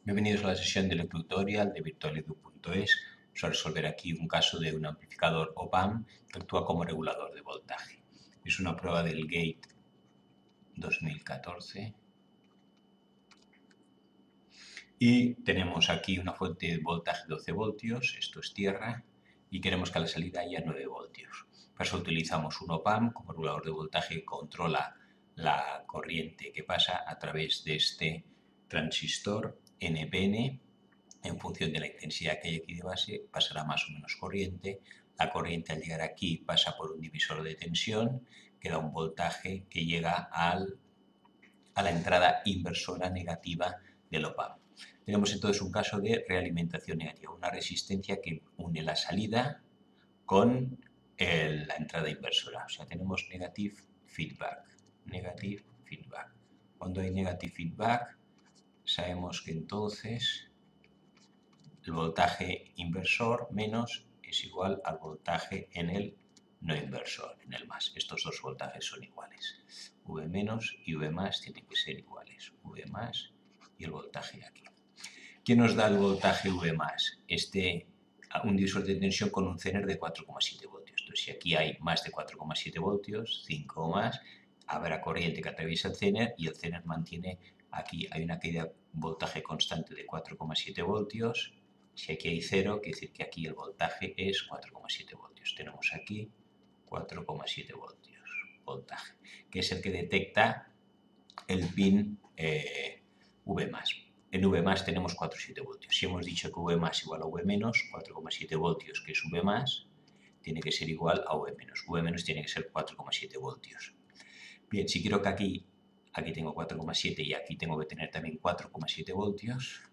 Bienvenidos a la sesión del tutorial de virtualedu.es. Vamos a resolver aquí un caso de un amplificador op-amp que actúa como regulador de voltaje. Es una prueba del GATE 2014. Y tenemos aquí una fuente de voltaje de 12 voltios, esto es tierra, y queremos que a la salida haya 9 voltios. Para eso utilizamos un op-amp como regulador de voltaje que controla la corriente que pasa a través de este transistor NPN. En función de la intensidad que hay aquí de base, pasará más o menos corriente. La corriente al llegar aquí pasa por un divisor de tensión, que da un voltaje que llega a la entrada inversora negativa del op-amp. Tenemos entonces un caso de realimentación negativa, una resistencia que une la salida con la entrada inversora. O sea, tenemos negative feedback. Negative feedback. Cuando hay negative feedback, sabemos que entonces el voltaje inversor menos es igual al voltaje en el no inversor, en el más. Estos dos voltajes son iguales. V menos y V más tienen que ser iguales. V más y el voltaje aquí. ¿Qué nos da el voltaje V más? Un divisor de tensión con un Zener de 4,7 voltios. Entonces, si aquí hay más de 4,7 voltios, 5 o más, habrá corriente que atraviesa el Zener y el Zener mantiene, aquí hay una caída de voltaje constante de 4,7 voltios. Si aquí hay 0, quiere decir que aquí el voltaje es 4,7 voltios. Tenemos aquí 4,7 voltios, voltaje, que es el que detecta el pin V+. En V+, tenemos 4,7 voltios. Si hemos dicho que V+ igual a V-, 4,7 voltios, que es V+, tiene que ser igual a V-. V- tiene que ser 4,7 voltios. Bien, si quiero que aquí tengo 4,7 y aquí tengo que tener también 4,7 voltios.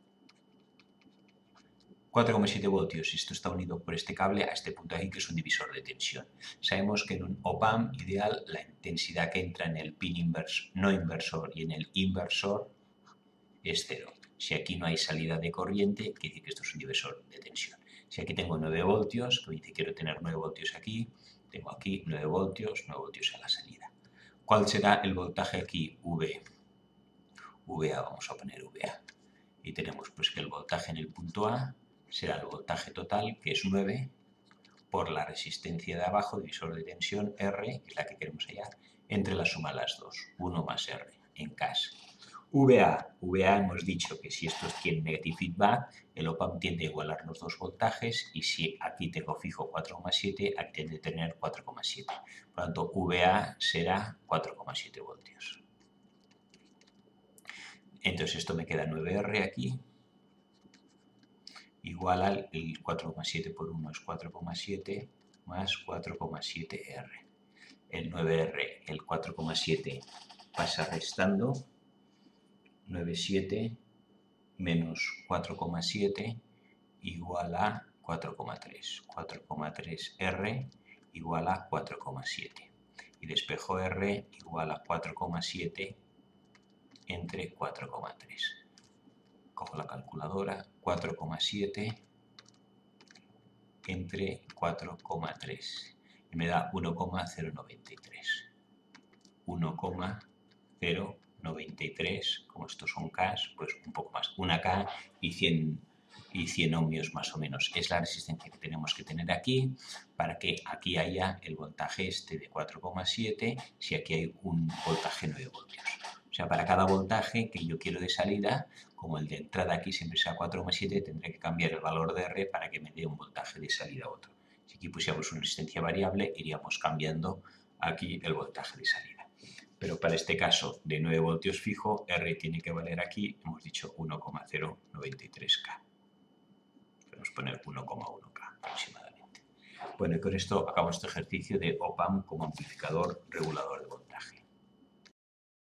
4,7 voltios, esto está unido por este cable a este punto aquí que es un divisor de tensión. Sabemos que en un op-amp ideal la intensidad que entra en el pin no inversor y en el inversor es 0. Si aquí no hay salida de corriente, quiere decir que esto es un divisor de tensión. Si aquí tengo 9 voltios, que dice quiero tener 9 voltios aquí, tengo aquí 9 voltios a la salida. ¿Cuál será el voltaje aquí? VA, vamos a poner VA. Y tenemos pues que el voltaje en el punto A será el voltaje total, que es 9, por la resistencia de abajo, divisor de tensión, R, que es la que queremos hallar, entre la suma de las dos, 1 más R, en casa. VA hemos dicho que si esto tiene negative feedback, el op-amp tiende a igualar los dos voltajes y si aquí tengo fijo 4,7, aquí tiende a tener 4,7. Por lo tanto, VA será 4,7 voltios. Entonces esto me queda 9R aquí, igual al 4,7 por 1 es 4,7 más 4,7R. El 9R, el 4,7 pasa restando, 9,7 menos 4,7 igual a 4,3. 4,3R igual a 4,7. Y despejo R igual a 4,7 entre 4,3. Cojo la calculadora, 4,7 entre 4,3 y me da 1,093. 1,093, como estos son K, pues un poco más, 1K y 100 ohmios más o menos. Es la resistencia que tenemos que tener aquí para que aquí haya el voltaje este de 4,7 si aquí hay un voltaje 9 voltios. O sea, para cada voltaje que yo quiero de salida, como el de entrada aquí siempre sea 4,7, tendré que cambiar el valor de R para que me dé un voltaje de salida a otro. Si aquí pusiéramos una resistencia variable, iríamos cambiando aquí el voltaje de salida. Pero para este caso de 9 voltios fijo, R tiene que valer aquí, hemos dicho 1,093K. Podemos poner 1,1K aproximadamente. Bueno, y con esto acabamos este ejercicio de op-amp como amplificador regulador de voltaje.